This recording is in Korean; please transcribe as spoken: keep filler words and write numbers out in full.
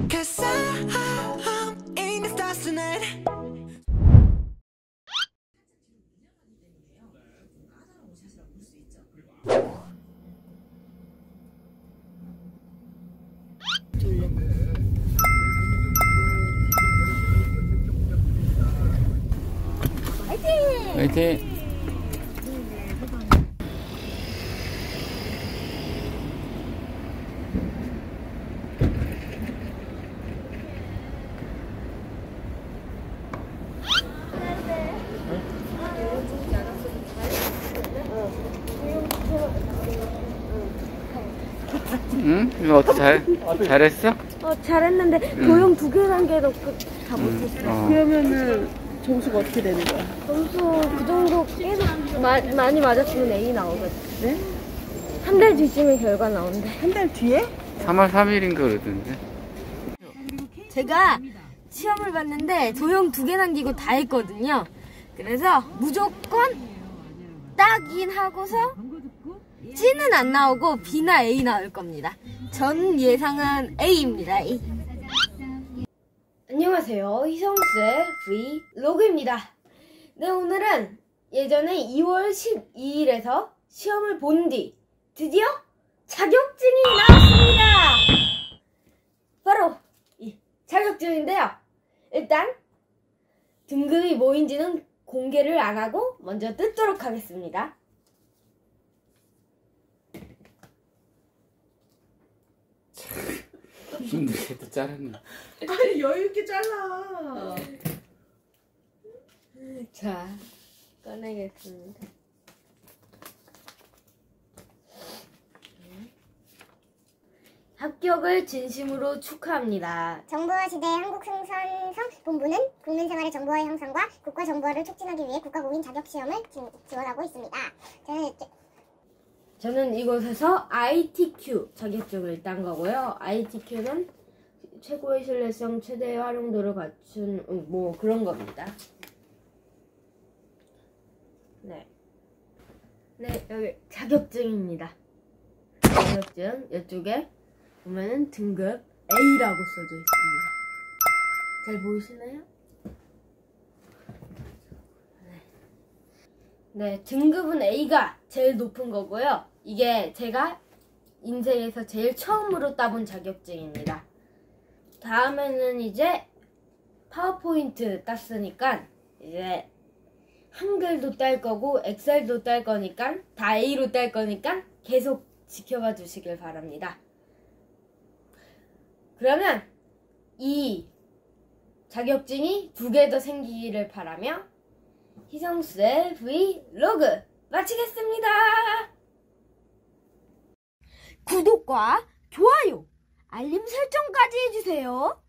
Cause I'm in the stars tonight. 화이팅! 응? 이거 어떻게 잘, 잘했어? 어, 잘했는데 응. 도형 두 개 한 개 넣고 다 못했어. 응. 어. 그러면은 점수가 어떻게 되는 거야? 점수 그 정도 계속 마, 많이 맞았으면 A 나오거든. 네? 한 달 뒤쯤에 결과 나온대. 한 달 뒤에? 삼월 삼일인가 그러던데. 제가 시험을 봤는데 도형 두 개 남기고 다 했거든요. 그래서 무조건 딱인 하고서 C는 안 나오고 B나 A 나올 겁니다. 전 예상은 A입니다. A. 안녕하세요. 희성스의 브이로그입니다. 네, 오늘은 예전에 이월 십이일에서 시험을 본 뒤 드디어 자격증이 나왔습니다. 바로 이 자격증인데요. 일단 등급이 뭐인지는 공개를 안 하고 먼저 뜯도록 하겠습니다. 힘들게도 자랐네. 아니 여유있게 잘라. 자, 꺼내겠습니다. 합격을 진심으로 축하합니다. 정보시대 한국생산성 본부는 국민생활의 정보화 향상과 국가정보화를 촉진하기 위해 국가공인 자격시험을 지원하고 있습니다. 저는, 저는 이곳에서 아이티큐 자격증을 딴 거고요. 아이티큐는 최고의 신뢰성, 최대의 활용도를 갖춘 뭐 그런 겁니다. 네, 네 여기 자격증입니다. 자격증 이쪽에 보면은 등급 A라고 써져 있습니다. 잘 보이시나요? 네. 네, 등급은 A가 제일 높은 거고요. 이게 제가 인생에서 제일 처음으로 따본 자격증입니다. 다음에는 이제 파워포인트 땄으니까 이제 한글도 딸 거고 엑셀도 딸 거니까 다 A로 딸 거니까 계속 지켜봐 주시길 바랍니다. 그러면 이 자격증이 두 개 더 생기기를 바라며 희성스의 브이로그 마치겠습니다. 구독과 좋아요, 알림 설정까지 해주세요.